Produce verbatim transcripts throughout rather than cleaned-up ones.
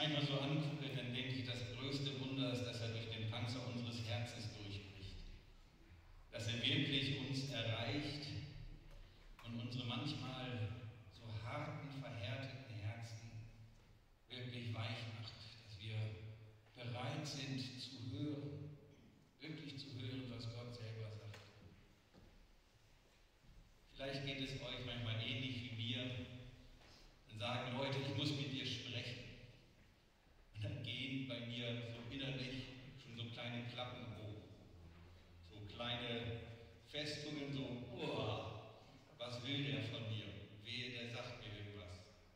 manchmal so angucke, dann denke ich, das größte Wunder ist, dass er durch den Panzer unseres Herzens durchbricht. Dass er wirklich uns erreicht und unsere manchmal so harten, verhärteten Herzen wirklich weich macht, dass wir bereit sind zu hören, wirklich zu hören, was Gott selber sagt. Vielleicht geht es euch manchmal ähnlich wie mir. Dann sagen Leute, ich muss mit dir sprechen. Und dann gehen bei mir so innerlich schon so kleine Klappen hoch. So kleine Festungen, so, oh, was will der von mir? Wehe, der sagt mir irgendwas.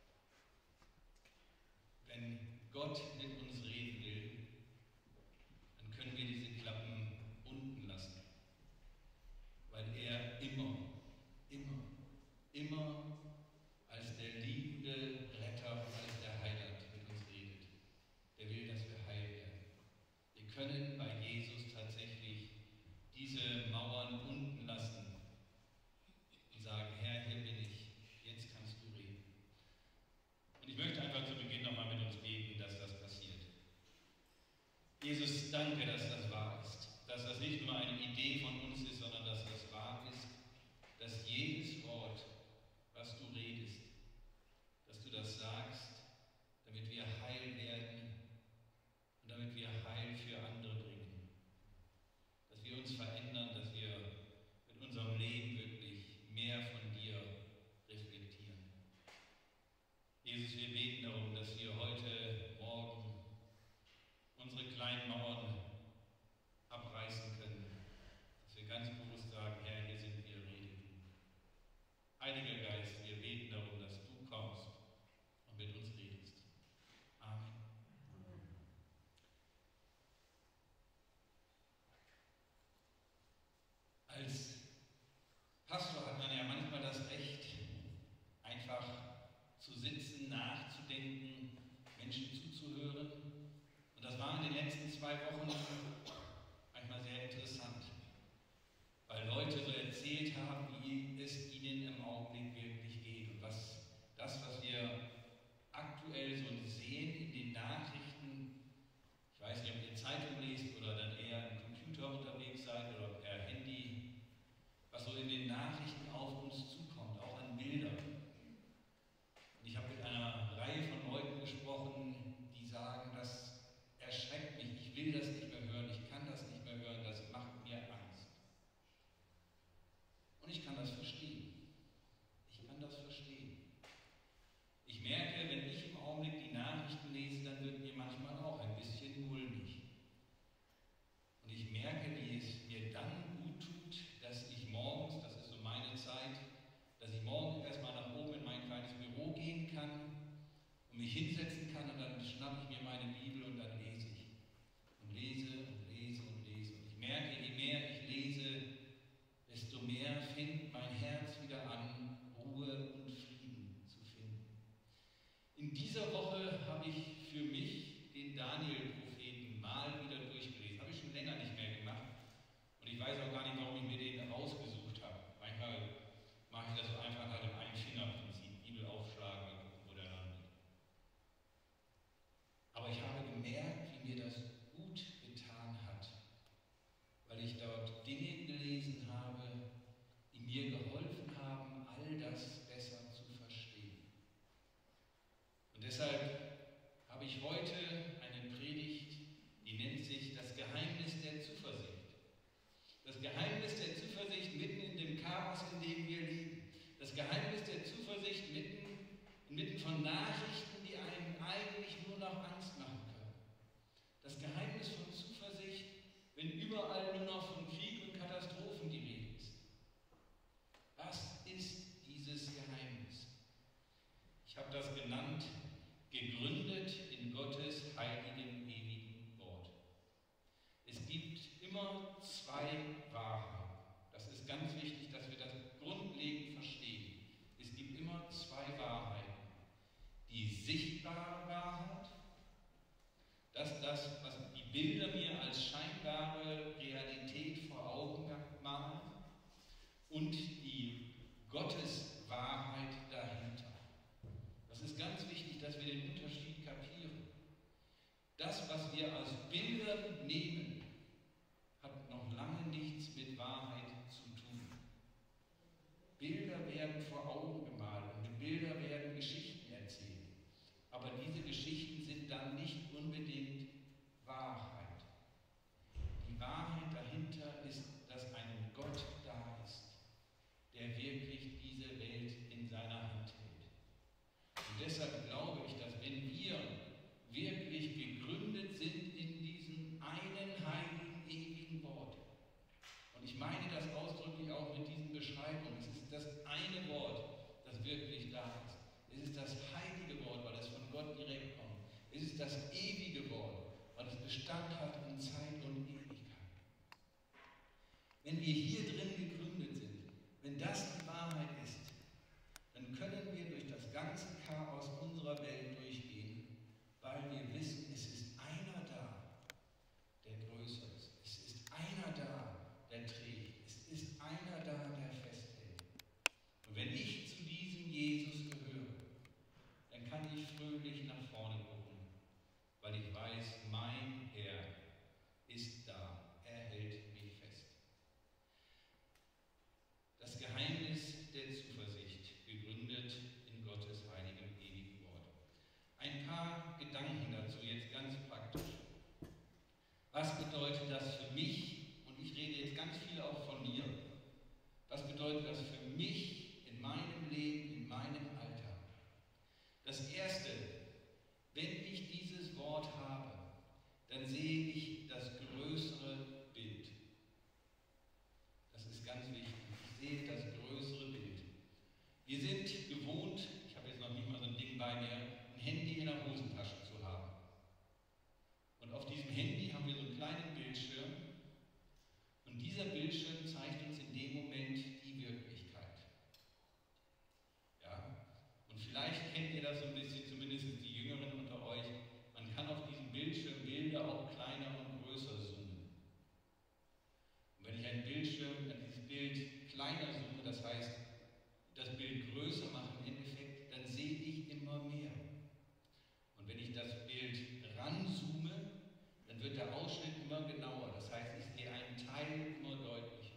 Wenn Gott mit uns reden will, dann können wir diese Klappen unten lassen. Weil er immer, immer, immer als der liebende Retter, als der Heiland mit uns redet. Der will, dass wir heil werden. Wir können bei Jesus tatsächlich diese Mauern unten lassen und sagen, Herr, hier bin ich, jetzt kannst du reden. Und ich möchte einfach zu Beginn nochmal mit uns beten, dass das passiert. Jesus, danke, dass das wahr ist. Dass das nicht nur eine Idee von uns ist, sondern dass das wahr ist. Dass jedes Wort, was du redest, dass du das sagst, damit wir heil werden und damit wir Heil für andere bringen. Dass wir uns verändern, dass wir mit unserem Leben wirklich mehr von dir reflektieren. Jesus, wir beten darum, dass wir heute Morgen unsere kleinen Mauern abreißen können. Dass wir ganz bewusst sagen, Herr, hier sind wir, rede du. Heiliger Geist, wir beten darum, dass du kommst und mit uns redest. Amen. Als Pastor hat man ja manchmal das Recht, einfach zu sitzen, nachzudenken, Menschen zuzuhören. Und das war in den letzten zwei Wochen manchmal sehr interessant, weil Leute so erzählt haben, wie es ihnen im Augenblick wirklich geht und was das, was wir aktuell so sehen in den Nachrichten, ich weiß nicht, ob ihr Zeitung lest oder dann eher im Computer unterwegs seid oder per Handy, was so in den Nachrichten auf uns zukommt, auch an Bildern. Und ich habe mit einer Reihe von Leuten gesprochen, die sagen, das erschreckt mich, ich will das nicht mehr hören, ich kann das nicht mehr hören, das macht mir Angst. Und ich kann das verstehen. Ich kann das verstehen. Ich merke, wenn ich im Augenblick die Nachrichten lese, dann wird mir manchmal auch ein bisschen mulmig. Und ich merke, wie es mir dann gut tut, dass ich morgens, das ist so meine Zeit, dass ich morgens erstmal nach oben in mein kleines Büro gehen kann und mich hinsetzen kann und dann schnappe ich mir meine Bibel und dann lese ich. Und lese und lese und lese. Und ich merke, je mehr ich lese, desto mehr fängt mein Herz wieder an, Ruhe und Frieden zu finden. In dieser Woche habe ich für mich den Daniel-Propheten mal wieder durchgelesen. Habe ich schon länger nicht mehr gemacht. Und ich weiß auch gar nicht, warum ich mir den rausgesucht habe. Manchmal mache ich das so einfach halt im Ein-Finger-Prinzip. Bibel aufschlagen und gucken, wo der landet. Aber ich habe gemerkt, wie mir das gut getan hat, weil ich dort Dinge gelesen habe, die mir geholfen haben, all das besser zu verstehen. Und deshalb habe ich heute eine Predigt, die nennt sich das Geheimnis der Zuversicht. Das Geheimnis der Zuversicht mitten in dem Chaos, in dem wir leben. Das Geheimnis der Zuversicht mitten, inmitten von Nachrichten, die einem eigentlich nur noch Angst machen können. Das Geheimnis von Zuversicht, wenn überall nur noch von Krieg und Katastrophen die Rede ist. Was ist dieses Geheimnis? Ich habe das genannt, gegründet in Gottes heiligem, ewigen Wort. Es gibt immer zwei Wahrheiten. Das ist ganz wichtig, dass wir das grundlegend verstehen. Es gibt immer zwei Wahrheiten. Die sichtbare Wahrheit, dass das, was die Bilder mir als scheinbare Realität vor Augen malen, und die Gotteswahrheit dahinter. Das ist ganz wichtig, dass wir den Unterschied kapieren. was wir als Bilder nehmen, hat noch lange nichts mit Wahrheit zu tun. Bilder werden vor Augen gemalt und mit Bildern werden Geschichten erzählt. Aber diese Geschichten sind dann nicht unbedingt Wahrheit. Die Wahrheit dahinter ist, dass ein Gott da ist, der wirklich diese Welt in seiner Hand hält. Und deshalb glaube ich, dass wenn wir wirklich gegründet sind in diesem einen heiligen, ewigen Wort, und ich meine das ausdrücklich auch mit diesen Beschreibungen, es ist das eine Wort, das wirklich da ist. Es ist das heilige Wort, weil es von Gott direkt kommt. Es ist das ewige Wort, weil es Bestand hat in Zeit und Ewigkeit. Wenn wir hier drin gegründet sind, wenn das die Wahrheit ist, dann können wir durch das ganze Chaos unserer Welt durchgehen, weil wir wissen, es ist einer da, der größer ist. Es ist einer da, der trägt. Es ist einer da, der festhält. Und wenn ich zu diesem Jesus gehöre, dann kann ich fröhlich nach vorne gucken, weil ich weiß, mein Herr ist da. Er hält mich fest. Das Geheimnis der Zuversicht, gegründet in Gottes heiligem, ewigen Wort. Ein paar Gedanken dazu, jetzt ganz praktisch. Was bedeutet das für mich? Und ich rede jetzt ganz viel auch von mir. Was bedeutet das für mich in meinem Leben, in meinem Alltag? Das Erste, wenn ich dieses Wort habe, dann sehe ich das größere Bild. Das ist ganz wichtig. Ich sehe das größere Bild. Wir sind gewohnt, ich habe jetzt noch nicht mal so ein Ding bei mir, ein Handy in der Hosentasche zu haben. Und auf diesem Handy haben wir so einen kleinen Bildschirm. Und dieser Bildschirm zeigt uns in dem Moment die Wirklichkeit. Ja? Und vielleicht kennt ihr das so ein bisschen, zumindest die Jüngeren unter euch. Man kann auf diesem Bildschirm Bilder auch kleiner und größer zoomen. Und wenn ich ein Bildschirm, dieses Bild kleiner zoome, das heißt, das Bild größer mache im Endeffekt, dann sehe ich immer mehr. Und wenn ich das Bild ranzoome, dann wird der Ausschnitt immer genauer. Das heißt, ich sehe einen Teil immer deutlicher.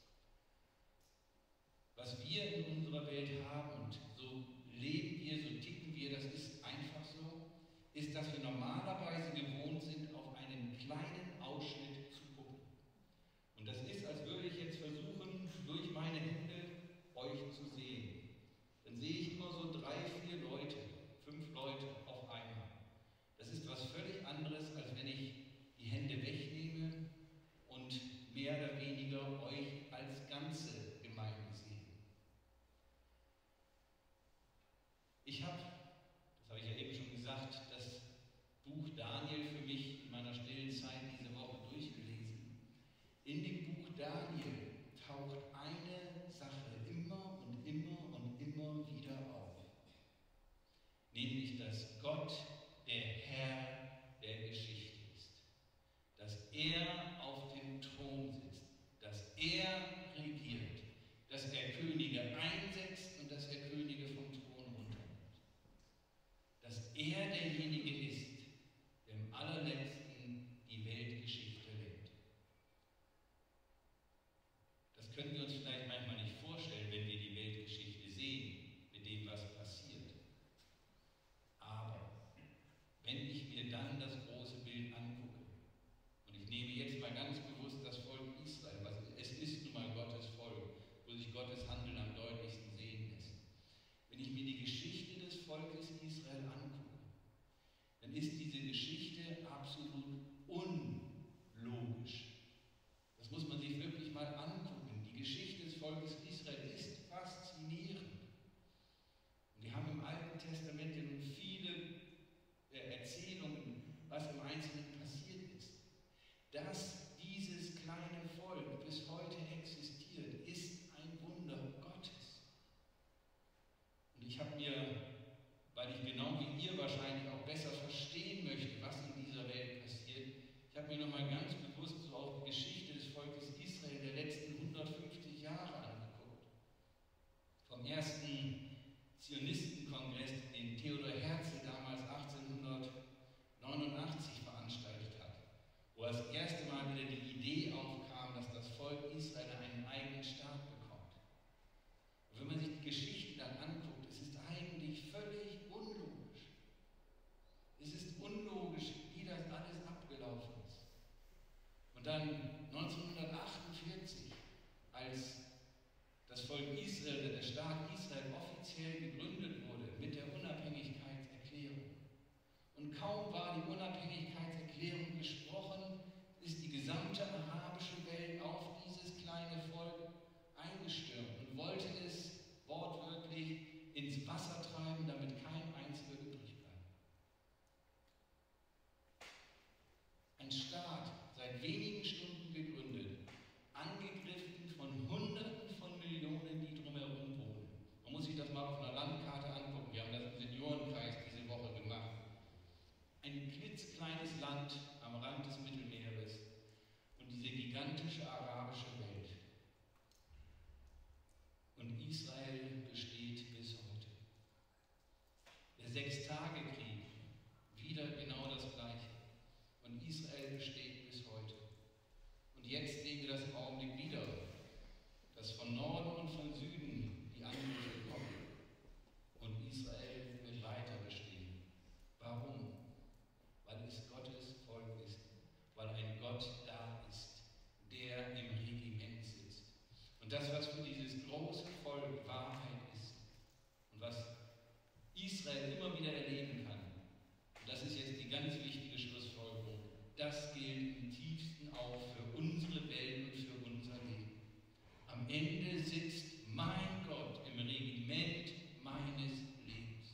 Was wir in unserer Welt haben, und so leben wir, so ticken wir, das ist einfach so, ist, dass wir normalerweise gewohnt sind, auf einen kleinen Ausschnitt zu gucken. Und das ist, als würde ich jetzt versuchen, durch meine Hände euch zu sehen. Dann sehe ich immer so drei, vier Leute, fünf Leute auf einmal. Das ist was völlig anderes, als wenn ich die Hände wegnehme und mehr oder weniger euch als ganze Gemeinde sehe. Ich habe, das habe ich ja eben schon gesagt, das Buch Daniel für mich in meiner stillen Zeit diese Woche durchgelesen. In dem Buch Daniel taucht eine Sache immer und immer und immer wieder auf. Nämlich, dass Gott der Herr der Geschichte ist. Dass er auf dem Thron sitzt. Dass er regiert. Dass er Könige einsetzt und dass er Könige vom Thron runternimmt. Dass er derjenige ist, der im allerletzten die Weltgeschichte lenkt. Das können wir uns vielleicht manchmal nicht vorstellen, wenn wir die Weltgeschichte sehen, mit dem, was passiert. Aber wenn ich mir dann das große Bild angucke, und ich nehme jetzt mal ganz bewusst das Volk Israel, was es ist nun mal Gottes Volk, wo sich Gottes Handeln am deutlichsten sehen lässt. Wenn ich mir die Geschichte des Volkes Israel angucke, dann ist diese Geschichte absolut unlogisch. Das muss man sich wirklich mal angucken. Die Geschichte des Volkes Israel ist faszinierend. Und wir haben im Alten Testament nun viele äh, Erzählungen, was im Einzelnen passiert ist. Dass dieses kleine Volk bis heute existiert, ist ein Wunder Gottes. Und ich habe mir, weil ich genau wie ihr wahrscheinlich auch besser verstehen möchte, was in dieser Welt passiert, ich habe mir nochmal ganz bewusst so auch die Geschichte des Volkes Israel der letzten hundertfünfzig Jahre angeguckt. dann neunzehnhundertachtundvierzig, als das Volk Israel, der Staat Israel offiziell gegründet wurde mit der Unabhängigkeitserklärung. Und kaum war die Unabhängigkeitserklärung gesprochen, ist die gesamte arabische Welt auf dieses kleine Volk eingestürmt und wollte es wortwörtlich ins Wasser treiben, damit kein Einziger übrig bleibt. Ein Staat, seit wenigen Stunden gegründet, angegriffen von Hunderten von Millionen, die drumherum wohnen. Man muss sich das mal auf einer Landkarte angucken. Wir haben das im Seniorenkreis diese Woche gemacht. Ein klitzekleines Land am Rand des Mittelmeeres und diese gigantische arabische Welt. Und Israel besteht bis heute. Der Sechstagekrieg, wieder genau das Gleiche. Und Israel besteht bis heute. Und jetzt sehen wir das im Augenblick wieder, dass von Norden und von Süden die Angriffe kommen. Und Israel wird weiter bestehen. Warum? Weil es Gottes Volk ist. Weil ein Gott da ist, der im Regiment sitzt. Und das, was für dieses große Volk Wahrheit ist und was Israel immer wieder erleben kann, und das ist jetzt die ganz wichtige Schlussfolgerung, das gilt im tiefsten auch für unsere Welt und für unser Leben. Am Ende sitzt mein Gott im Regiment meines Lebens.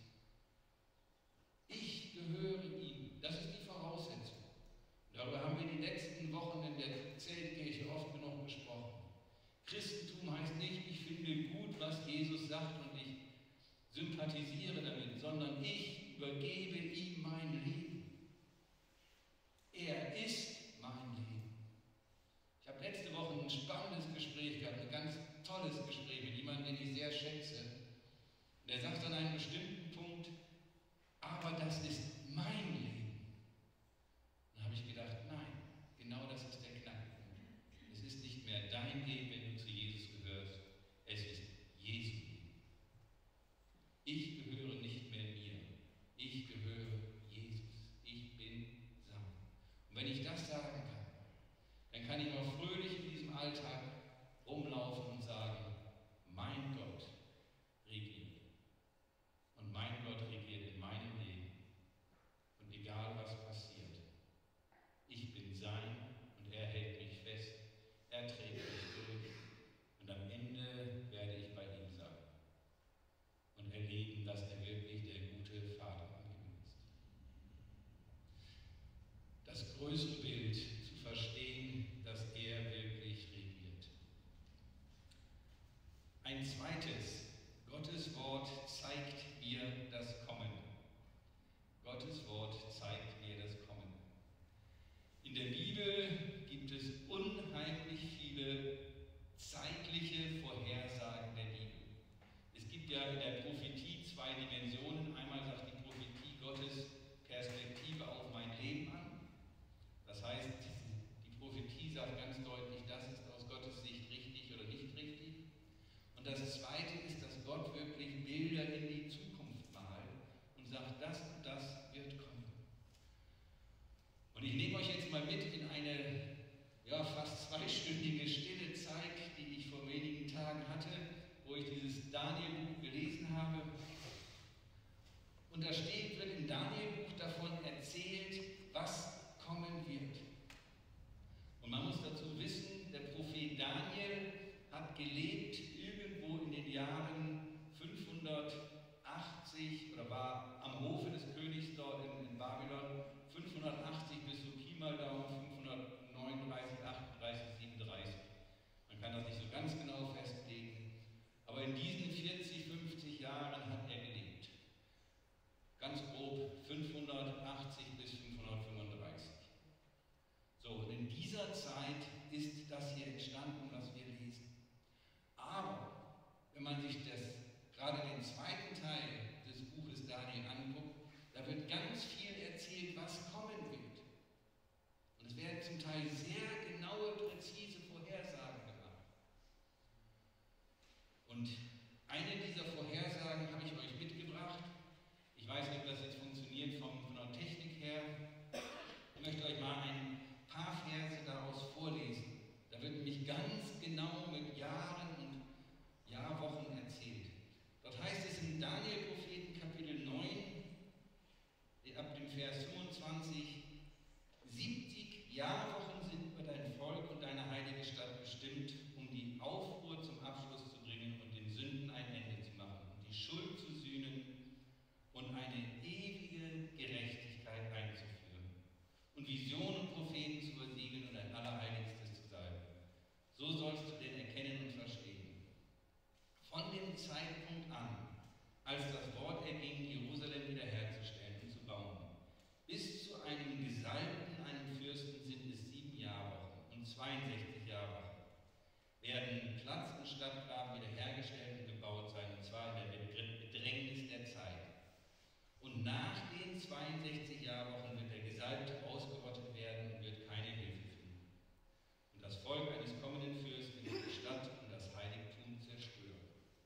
Ich gehöre ihm. Das ist die Voraussetzung. Darüber haben wir die letzten Wochen in der Zeltkirche oft genug gesprochen. Christentum heißt nicht, ich finde gut, was Jesus sagt und ich sympathisiere damit, sondern ich übergebe ihm mein Leben. Er ist mein Leben. Ich habe letzte Woche ein spannendes Gespräch gehabt, ein ganz tolles Gespräch mit jemandem, den ich sehr schätze. Der sagt an einem bestimmten Punkt, aber das ist mein Leben. Dann habe ich gedacht, nein, genau das ist der Knackpunkt. Es ist nicht mehr dein Leben, wenn du zu Jesus gehörst. Es ist Jesu Leben. Ich gehöre nicht mehr mir. Ich gehöre Jesus. Ich bin sein. Und wenn ich das sagen kann, dann kann ich auch fröhlich in diesem Alltag rumlaufen und sagen, mein Gott regiert. Und mein Gott regiert in meinem Leben. Und egal was passiert, ich bin sein und er hält mich fest. Er trägt mich durch. Und am Ende werde ich bei ihm sein. Und erleben, dass er wirklich der gute Vater im Himmel ist. Das größere Bild zu verstehen, dass er wirklich regiert. Ein zweites, Gottes Wort zeigt mir das Kommen. Gottes Wort zeigt mir das Kommen. In der Bibel gibt es unheimlich viele zeitliche Vorhersagen der Bibel. Es gibt ja in der Prophetie zwei Dimensionen. Einmal sagt die Prophetie Gottes Perspektive auf mein Leben an. Das heißt, die Prophetie sagt ganz deutlich, das ist aus Gottes Sicht richtig oder nicht richtig. Und das Zweite ist, dass Gott wirklich Bilder in die Zukunft malt und sagt, das und das wird kommen. Und ich nehme euch jetzt mal mit in eine ja, fast zweistündige stille Zeit, die ich vor wenigen Tagen hatte, wo ich dieses Daniel-Buch gelesen habe. Und da steht, wird im Daniel-Buch davon erzählt, was kommen wird. Und man muss dazu wissen, der Prophet Daniel hat gelebt irgendwo in den Jahren fünfhundertachtzig oder war am Hofe des Königs dort in, in Babylon fünfhundertachtzig bis so Pi mal Daumen fünfhundertneununddreißig, achtunddreißig, siebenunddreißig. Man kann das nicht so ganz genau festlegen, aber in diesen vierzig, fünfzig Jahren hat er gelebt. Ganz grob fünfhundertachtzig bis fünfhundertneununddreißig. Zeitpunkt an, als das Wort erging, Jerusalem wiederherzustellen und zu bauen, bis zu einem Gesalbten, einem Fürsten, sind es sieben Jahrwochen und zweiundsechzig Jahre werden Platz und Stadtgraben wiederhergestellt und gebaut sein, und zwar in der Bedrängnis der Zeit. Und nach den zweiundsechzig Jahrwochen wird der Gesalbte ausgerottet werden und wird keine Hilfe finden. Und das Volk eines kommenden Fürsten wird die Stadt und das Heiligtum zerstören.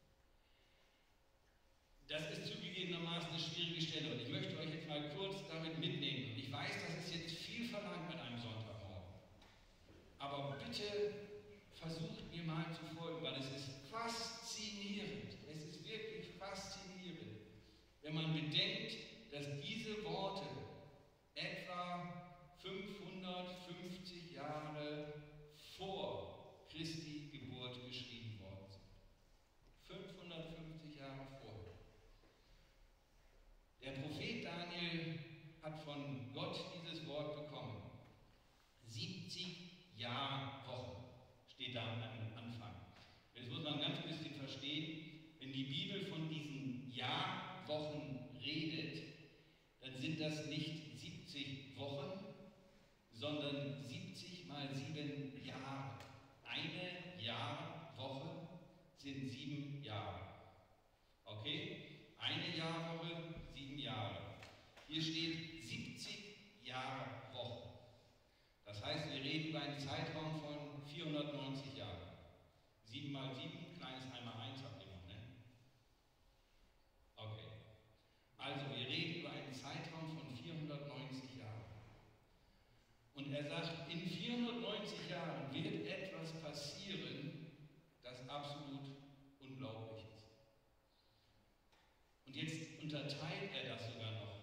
Das ist zugegebenermaßen eine schwierige Stelle, und ich möchte euch jetzt mal kurz damit mitnehmen. Und ich weiß, das ist jetzt viel verlangt an einem Sonntagmorgen. Aber bitte versucht mir mal zu folgen, weil es ist faszinierend. Es ist wirklich faszinierend, wenn man bedenkt, dass diese Worte etwa fünfhundertfünfzig Jahre vor Christi Geburt geschrieben worden sind. fünfhundertfünfzig Jahre vor. Der Prophet Daniel hat von Gott dieses Wort bekommen. siebzig Jahrwochen steht da am Anfang. Das muss man ganz ein bisschen verstehen. Wenn die Bibel von diesen Jahrwochen redet, dann sind das nicht siebzig Wochen, sondern siebzig mal sieben Jahre. Eine Jahrwoche sind sieben Jahre. Okay? Eine Jahrwoche, sieben Jahre. Hier steht siebzig Jahrwochen. Das heißt, wir reden über einen Zeitraum von vierhundertneunzig Jahren. sieben mal sieben, kleines einmal eins habt ihr noch, ne? Okay. Also, wir reden über einen Zeitraum von vierhundertneunzig Jahren. Und er sagt, in vierhundertneunzig Jahren wird etwas passieren, das absolut unglaublich ist. Und jetzt unterteilt er das sogar noch.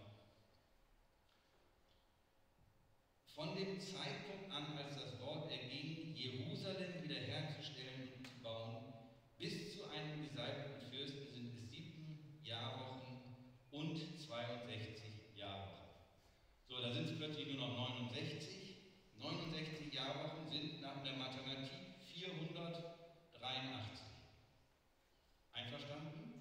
Von dem Zeitpunkt an, als das Wort erging, Jerusalem wiederherzustellen und zu bauen, bis zu einem gesalbten Fürsten sind es sieben Jahrwochen und zweiundsechzig Jahrwochen. So, da sind es plötzlich nur noch neunundsechzig. neunundsechzig Jahrwochen sind nach der Mathematik vierhundertdreiundachtzig. Einverstanden?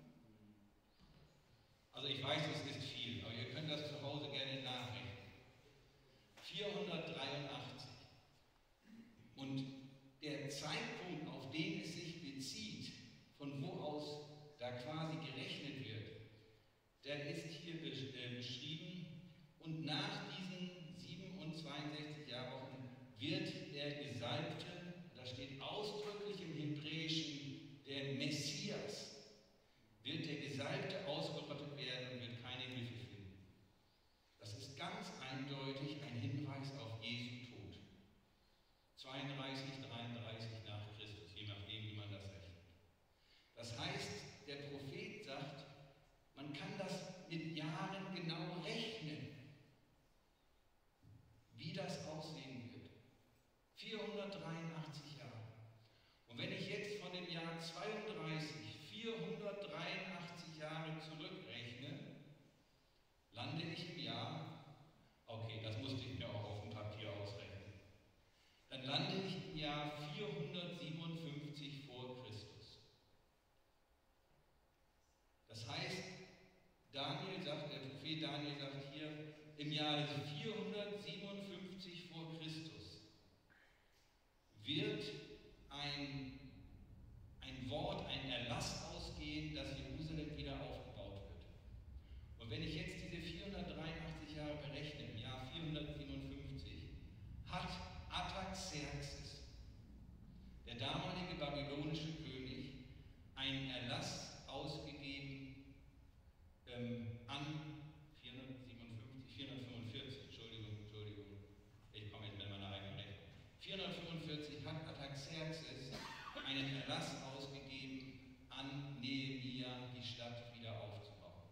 Also ich weiß, das ist viel, aber ihr könnt das zu Hause gerne nachrechnen. vierhundertdreiundachtzig. Und der Zeitpunkt, auf den es sich bezieht, von wo aus da quasi gerechnet wird, der ist hier beschrieben. Und nach diesen sieben und zweiundsechzig Jahrwochen wird der Gesalbte, da steht ausdrücklich im Hebräischen, der Messias, wird der Gesalbte ausgerottet werden und wird keine Hilfe finden. Das ist ganz eindeutig ein Hinweis auf Jesu Tod. zweiunddreißig, dreiunddreißig nach Christus, je nachdem, wie man das rechnet. Das heißt, der Prophet sagt, man kann das mit Jahren genau rechnen, wie das aussehen wird. vierhundertdreiundachtzig Jahre. Und wenn ich jetzt von dem Jahr zweiunddreißig vierhundertdreiundachtzig Jahre zurückrechne, lande ich im Jahr, okay, das musste ich mir auch auf dem Papier ausrechnen, dann lande ich im Jahr vierhundertsiebenundfünfzig vor Christus. Das heißt, Daniel sagt, der Prophet Daniel sagt hier, im Jahr vierhundertsiebenundfünfzig vor Christus wird ein, ein Wort, ein Erlass ausgehen, dass Jerusalem wieder aufgebaut wird. Und wenn ich jetzt diese vierhundertdreiundachtzig Jahre berechne, im Jahr vierhundertsiebenundfünfzig, hat Artaxerxes, der damalige babylonische König, einen Erlass ausgegeben ähm, an vierhundertsiebenundfünfzig, vierhundertfünfundvierzig, Entschuldigung, Entschuldigung, ich komme jetzt mit meiner eigenen Rechnung. vierhundertfünfundvierzig hat Artaxerxes einen Erlass ausgegeben, an Nehemia die Stadt wieder aufzubauen.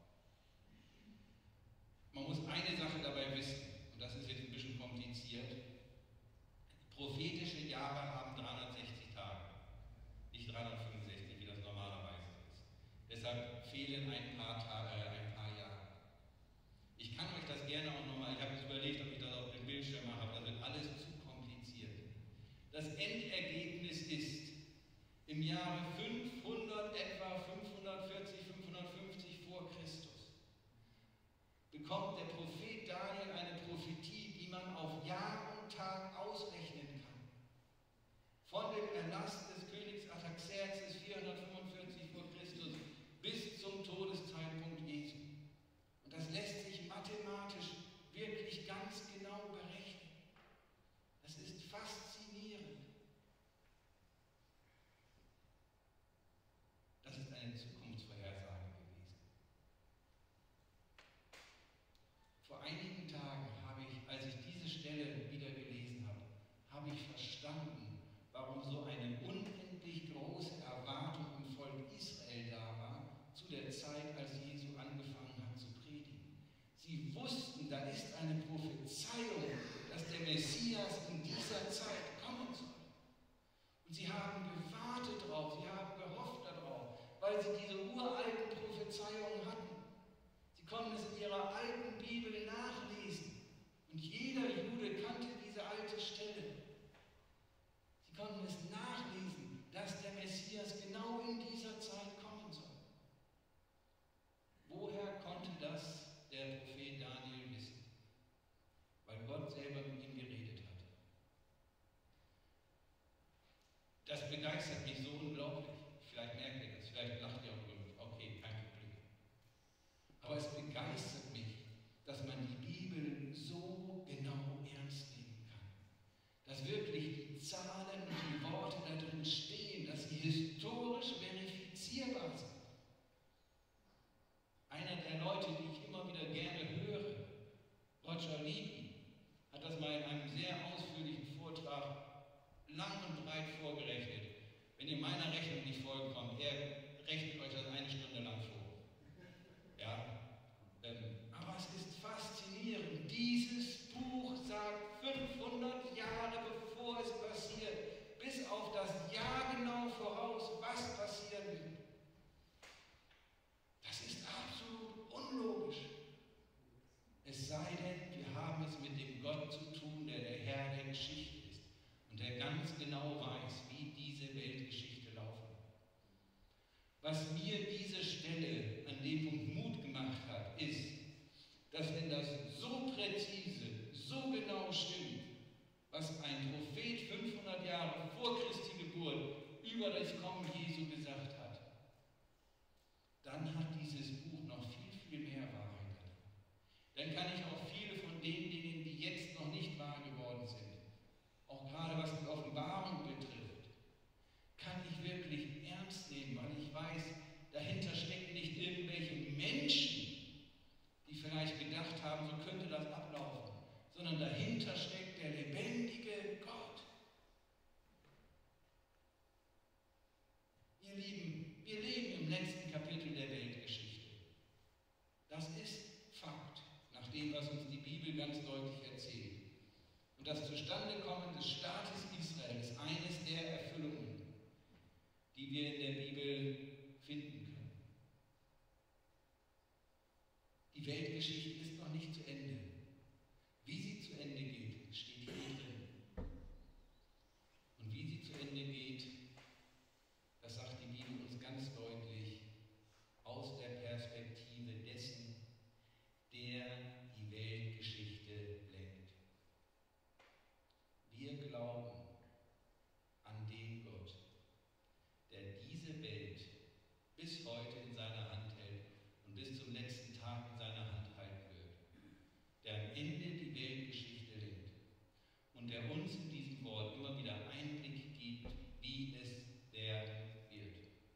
Man muss eine Sache dabei wissen, und das ist jetzt ein bisschen kompliziert. Prophetische Jahre haben dreihundertsechzig Tage, nicht dreihundertfünfundsechzig, wie das normalerweise ist. Deshalb fehlen ein paar, Tage, äh, ein paar Jahre. Ich kann euch das gerne auch nochmal, ich habe jetzt überlegt, ob ich das auf dem Bildschirm mache, aber das wird alles zu kompliziert. Das Endergebnis ist, im Jahre fünfhundert, etwa fünfhundert Messias in dieser Zeit kommen soll. Und sie haben gewartet darauf, sie haben gehofft darauf, weil sie diese uralten Prophezeiungen hatten. Sie konnten es in ihrer alten Bibel nachlesen. Und jeder Jude kannte diese alte Stelle. Sie konnten es nachlesen, dass der Messias genau in dieser Zeit kommen soll. Woher konnte das der Prophet Daniel wissen? Weil Gott selber mit ihm geredet hat. Das begeistert mich so unglaublich. Vielleicht merkt ihr das, vielleicht lacht ihr auch drüber. Okay, kein Problem. Aber es begeistert mich, dass man die Bibel so genau ernst nehmen kann. Dass wirklich die Zahlen und die Worte da drin stehen, dass sie historisch verifizierbar sind. Einer der Leute, die ich immer wieder gerne höre, Roger Libby, hat das mal in einem sehr ausführlichen Vortrag lang und breit vorgerechnet. Wenn ihr meiner Rechnung nicht folgen könnt, er rechnet euch das eine Stunde lang vor. Ja? Ähm, aber es ist faszinierend. Dieses Buch sagt fünfhundert Jahre bevor es passiert, bis auf das Jahr genau voraus, was passieren wird. Das ist absolut unlogisch. Es sei denn, wir haben es mit dem Gott zu tun, der der Herr der Geschichte ist und der ganz genau weiß, wie diese Weltgeschichte laufen. Was mir diese Stelle an dem Punkt Mut gemacht hat, ist, dass wenn das so präzise, so genau stimmt, was ein Prophet fünfhundert Jahre vor Christi Geburt über das Kommen Jesu gesagt hat, dann hat dieses Buch noch viel, viel mehr Wahrheit darin. Dann kann ich auch viele von den Dingen, die jetzt noch nicht wahr geworden sind, auch gerade was die Offenbarung betrifft, kann ich wirklich ernst nehmen, weil ich weiß, dahinter stecken nicht irgendwelche Menschen, die vielleicht gedacht haben, so könnte das ablaufen, sondern dahinter steckt der lebendige Gott. Ihr Lieben, wir leben im letzten Kapitel der Weltgeschichte. Das ist Fakt, nach dem, was uns die Bibel ganz deutlich erzählt. Und das Zustandekommen des Staates Israel ist eines der Erfüllungen, die wir in der Bibel finden können. Die Weltgeschichte ist noch nicht zu Ende. Wie sie zu Ende geht, steht hier drin. Und wie sie zu Ende geht, das sagt die Bibel uns ganz deutlich aus der Perspektive dessen, der die Weltgeschichte lenkt. Wir glauben an den Gott, der diese Welt bis heute in seiner Hand hält und bis zum letzten Tag in seiner Hand halten wird, der am Ende die Weltgeschichte lenkt und der uns in diesem Wort immer wieder Einblick gibt, wie es werden wird.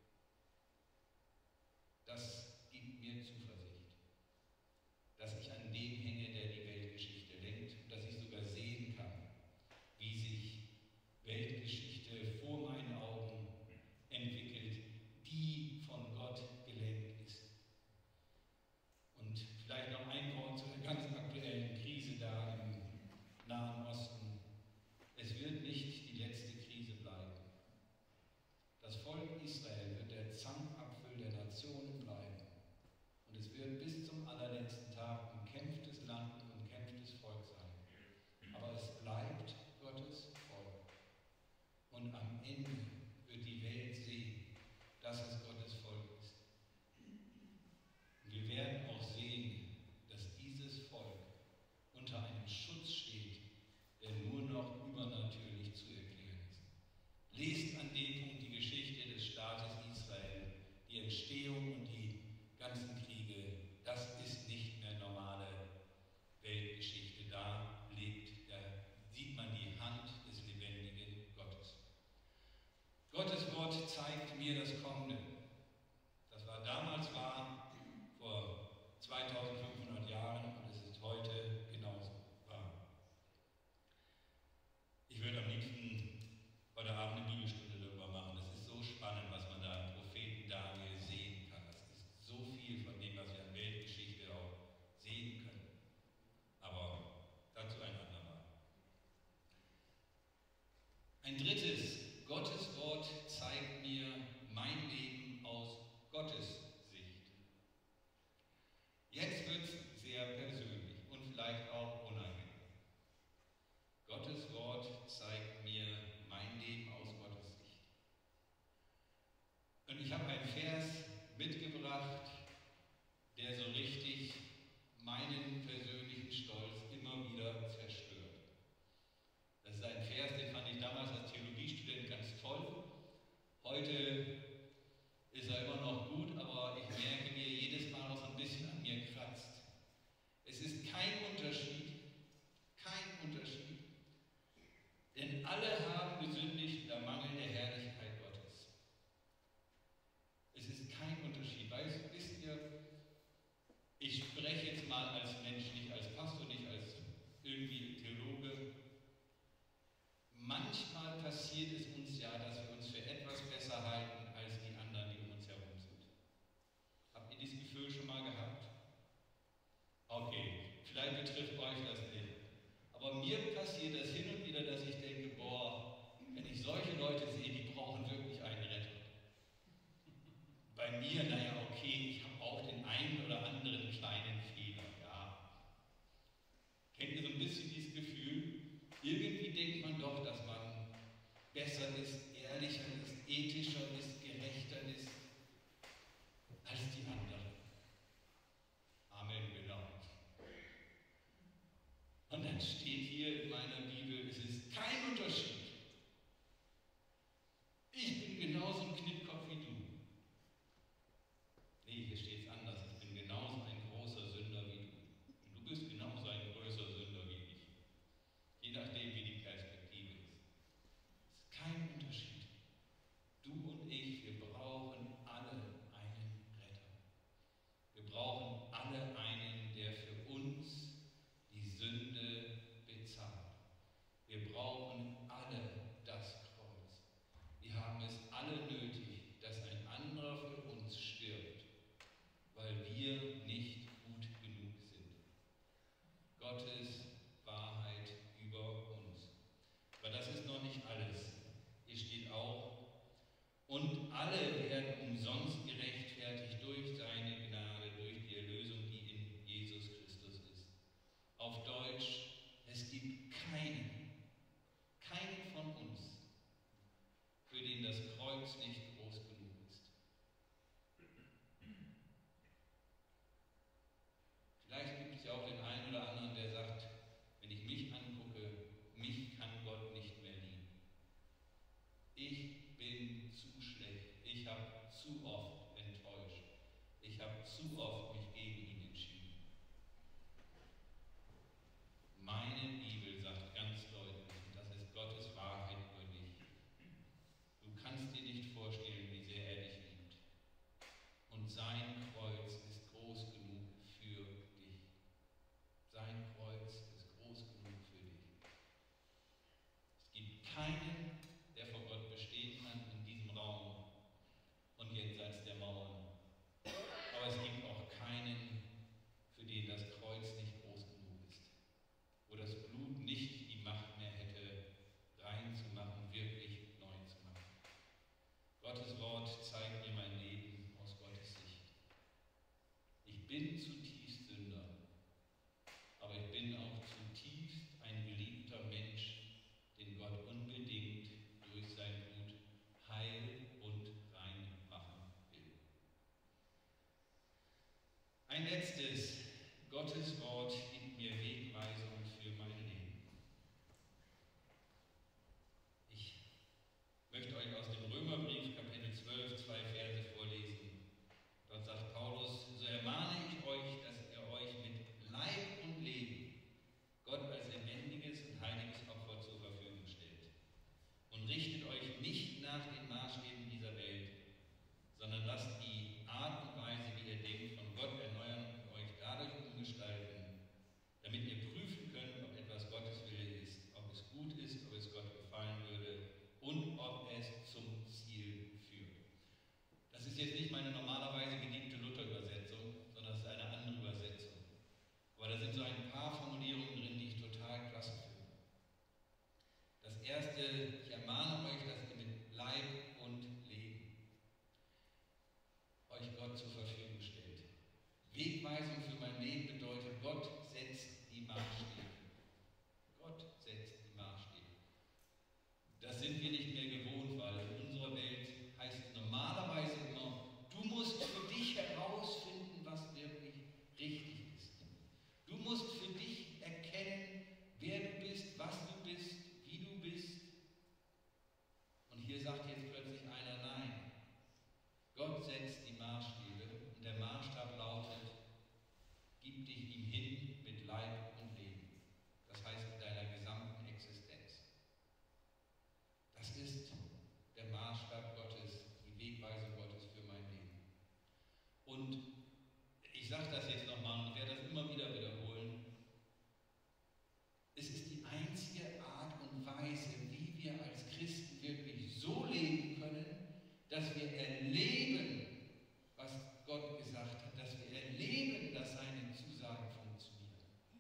Das gibt mir Zuversicht, dass ich an dem hänge, der die Weltgeschichte lenkt, und dass ich sogar sehen kann, wie sich Weltgeschichte vor meinen Augen entwickelt, die von Gott gelenkt ist. Und vielleicht noch ein Wort zu der ganz aktuellen Krise da im Nahen Osten. Es wird nicht die letzte Krise bleiben. Das Volk Israel wird der Zankapfel der Nationen bleiben. Und es wird bis zum allerletzten Tag ein kämpftes Land und ein kämpftes Volk sein. Aber es bleibt Gottes Volk. Und am Ende wird die Welt sehen, dass es Gottes Volk ist. Und wir werden auch sehen, dass dieses Volk unter einem Schutz steht, der nur noch übernatürlich zu erklären ist. Lest an dem Punkt die Geschichte des Staates Israel, die Entstehung und die ganzen Kriege. Das ist nicht mehr normale Weltgeschichte. Da lebt, da sieht man die Hand des lebendigen Gottes. Gottes Wort zeigt mir das Kommende. Das war damals wahr, vor zweitausendfünfhundert Jahren, und es ist heute genauso wahr. Ich würde am liebsten heute Abend eine Bibelstunde darüber machen. Das ist so spannend, was man da im Propheten Daniel sehen kann. Das ist so viel von dem, was wir an Weltgeschichte auch sehen können. Aber dazu ein andermal. Ein drittes, Gottes Wort zeigt mir mein Leben aus Gottes Sicht. Jetzt wird es sehr persönlich und vielleicht auch unangenehm. Gottes Wort zeigt mir mein Leben aus Gottes Sicht. Und ich habe einen Vers mitgebracht, der so richtig meinen persönlichen Stolz immer wieder zerstört. Das ist ein Vers, den fand ich damals als Theologiestudent ganz toll. Heute ist er immer noch gut, aber ich merke, wie er jedes Mal auch so ein bisschen an mir kratzt. Es ist kein Unterschied, kein Unterschied, denn alle haben gesündigt unter Mangel der Herrlichkeit Gottes. Es ist kein Unterschied. Weißt, wisst ihr, ich spreche jetzt mal als Mensch, nicht als Pastor, nicht als irgendwie Theologe. Manchmal passiert es uns ja, dass wir uns für etwas besser halten als die anderen, die um uns herum sind. Habt ihr dieses Gefühl schon mal gehabt? Okay, vielleicht betrifft euch das nicht. Aber mir passiert das hin und wieder, dass ich denke, boah, wenn ich solche Leute sehe, die brauchen wirklich einen Retter. Bei mir, naja, okay, ich habe auch den einen oder anderen kleinen Fehler, ja. Kennt ihr so ein bisschen dieses Gefühl? Irgendwie denkt man doch, dass man besser ist, ehrlicher ist, ethischer ist, gerechter ist als die anderen. Amen, genau. Und dann steht hier in meiner Bibel, es ist kein Unterschied. Ich bin genauso ein Knittkopf wie du. Nee, hier steht es anders. Ich bin genauso ein großer Sünder wie du. Und du bist genauso ein größer Sünder wie ich. Je nachdem, wie die Perspektive ist. Es ist kein Unterschied. Du und ich, wir brauchen alle einen Retter. Wir brauchen alle einen, der für uns die Sünde bezahlt. Wir brauchen alle das Kreuz. Wir haben es alle nötig, dass ein anderer für uns stirbt, weil wir nicht gut genug sind. Gottes Wahrheit über uns. Aber das ist noch nicht alles. Hier steht auch, und alle werden umsonst gerechtfertigt durch seine Gnade, durch die Erlösung, die in Jesus Christus ist. Auf Deutsch, es gibt keinen, keinen von uns, für den das Kreuz nicht groß genug ist. Vielleicht gibt es ja auch den einen oder anderen, der sagt, wenn ich mich angucke, mich kann Gott nicht mehr lieben. Ich bin zu schlecht. Ich habe zu oft enttäuscht. Ich habe zu oft mich gegen ihn entschieden. Meine Bibel sagt ganz deutlich, und das ist Gottes Wahrheit über dich. Du kannst dir nicht vorstellen, wie sehr er dich liebt. Und sein Kreuz ist groß genug für dich. Sein Kreuz ist groß genug für dich. Es gibt keinen, der vor Gott bestehen kann in diesem Raum und jenseits der Mauern. Aber es gibt auch keinen, für den das Kreuz nicht groß genug ist. Wo das Blut nicht die Macht mehr hätte, rein zu machen, wirklich neu zu machen. Gottes Wort zeigt mir mein Leben aus Gottes Sicht. Ich bin zutiefst Sünder, aber ich bin auch zutiefst ein geliebter Mensch, den Gott unbedingt durch sein Blut heil und rein machen will. Ein letztes, Gottes Wort gibt mir Wegweisung für mein Leben. Ich möchte euch aus dem Römerbrief, Kapitel zwölf, zwei Verse vorlesen. Dort sagt Paulus, so ermahne ich euch, dass ihr euch mit Leib und Leben Gott als lebendiges und heiliges Opfer zur Verfügung stellt. Und richtet euch nicht nach den Maßstäben dieser Welt, sondern lasst die Art und Weise, wie ihr denkt, von Gott erneuern und euch dadurch umgestalten, Erste, ich ermahne euch, dass ihr mit Leib und Leben euch Gott zur Verfügung stellt. Wegweisung für mein Leben bedeutet, Gott setzt die Maßstäbe. Gott setzt die Maßstäbe. Das sind wir nicht mehr gewohnt, weil in unserer Welt heißt es normalerweise immer, du musst für dich herausfinden, was wirklich richtig ist. Du musst für dich erkennen, wer du bist, was du bist, wie du bist. Und hier sagt jetzt plötzlich einer nein. Gott setzt die Maßstäbe und der Maßstab lautet, gib dich ihm hin mit Leib und Leben. Das heißt in deiner gesamten Existenz. Das ist der Maßstab Gottes, die Wegweisung Gottes für mein Leben. Und ich sage das jetzt nochmal und werde das immer wieder wiederholen. Es ist die einzige Art und Weise, wie wir als Christen wirklich so leben können, dass wir erleben, was Gott gesagt hat, dass wir erleben, dass seine Zusagen funktionieren.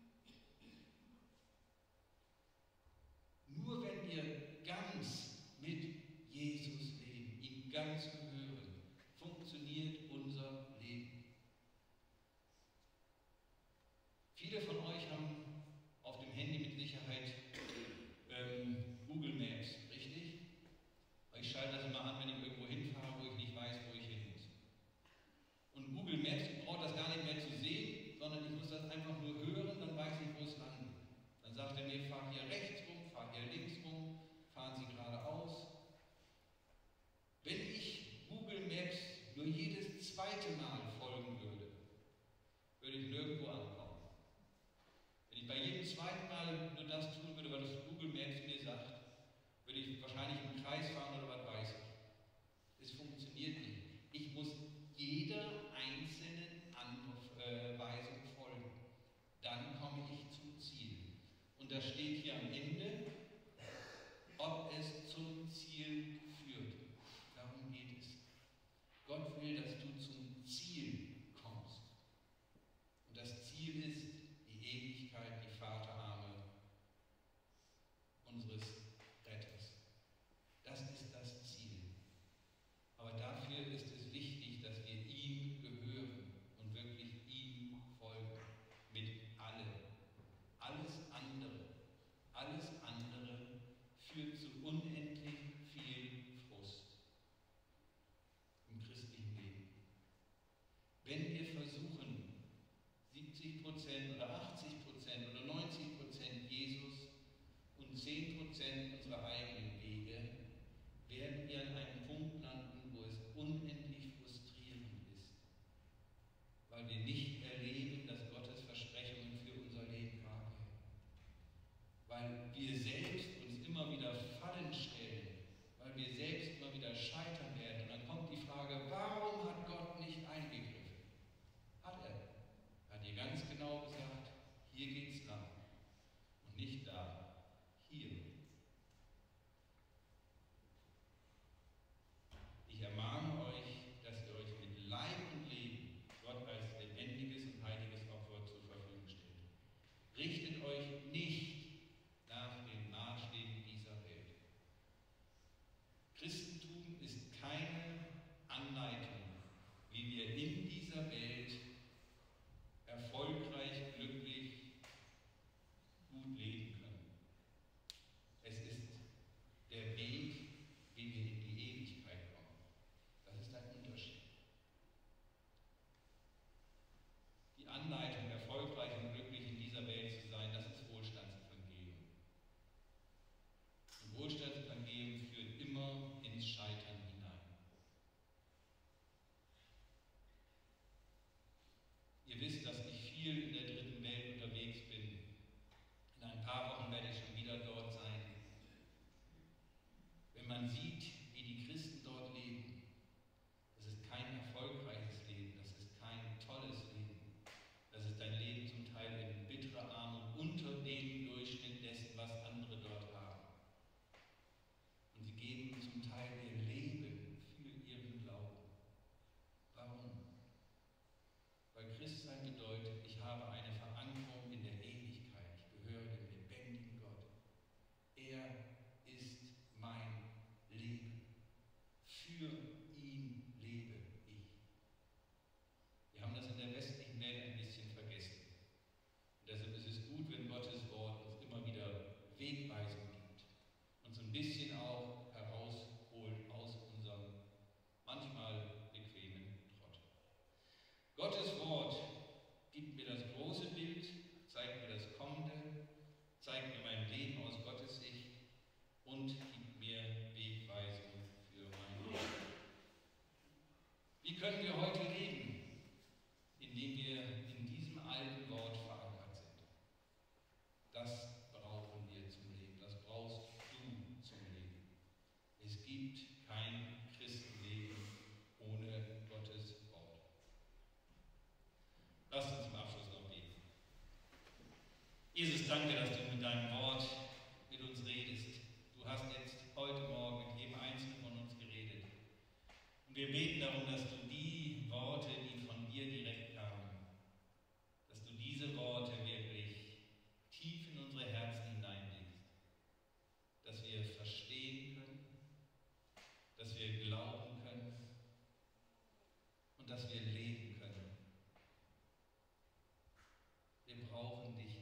Nur wenn wir ganz mit Jesus leben, ihm ganz gehören, funktioniert unser Leben. Viele von euch haben auf dem Handy mit Sicherheit ähm, Google Maps, richtig? Ich schalte das immer an, wenn ich irgendwo hinfahre, wo ich nicht weiß, wo ich hin muss. Und Google Maps, ich brauche das gar nicht mehr zu sehen, sondern ich muss das einfach nur hören, dann weiß ich, wo es lang geht. Dann sagt er mir, fahr hier rechts rum, fahr hier links rum, fahren Sie geradeaus. Wenn ich Google Maps nur jedes zweite Mal folgen würde, würde ich nirgendwo ankommen. Wenn ich bei jedem zweiten Mal nur das tun würde, was Google Maps mir sagt, würde ich wahrscheinlich im Kreis fahren oder was weiß ich. Es funktioniert nicht. Ich muss jeder einzelnen Anweisung folgen. Dann komme ich zum Ziel. Und da steht hier am Ende, ob es zum Ziel führt. Darum geht es. Gott will, dass du zum Ziel kommst. Und das Ziel ist die Ewigkeit, die Vaterarme unseres Retters. Das ist das Ziel. Aber dafür ist es wichtig, dass wir ihm gehören und wirklich ihm folgen. Mit allem. Alles andere, alles andere führt zu unendlich viel Frust im christlichen Leben. Wenn wir versuchen, siebzig Prozent oder achtzig Prozent oder neunzig Prozent Jesus und zehn Prozent unserer eigenen Wege, werden wir an einem Punkt landen, wo es unendlich frustrierend ist, weil wir nicht erleben, dass Gottes Versprechungen für unser Leben wahr werden. Weil wir selbst uns immer wieder Fallen stellen, weil wir selbst immer wieder scheitern werden. Und dann kommt die Frage, warum hat Gott nicht eingegriffen? Hat er. Hat dir ganz genau gesagt, hier geht's lang und nicht da, hier. Ich ermahne euch, dass ihr euch mit Leib und Leben Gott als lebendiges und heiliges Opfer zur Verfügung stellt. Richtet euch nicht nach den Maßstäben dieser Welt. Christentum ist kein bisschen auch herausholt aus unserem manchmal bequemen Trott. Gottes Wort gibt mir das große Bild, zeigt mir das Kommende, zeigt mir mein Leben aus Gottes Sicht und gibt mir Wegweisung für mein Leben. Wie können wir heute leben, indem wir in diesem alten Wort verankert sind? Das brauchen wir zum Leben, das brauchst du zum Leben. Es gibt kein Christenleben ohne Gottes Wort. Lasst uns zum Abschluss noch beten. Jesus, danke, dass du mit deinem Wort mit uns redest. Du hast jetzt heute Morgen mit jedem Einzelnen von uns geredet. Und wir beten darum, dass du die Worte, die von dir direkt kamen, dass du diese Worte wirklich tief in unsere Herzen hineinlegst. Dass wir verstehen können, dass wir glauben können und dass wir leben können. Wir brauchen dich.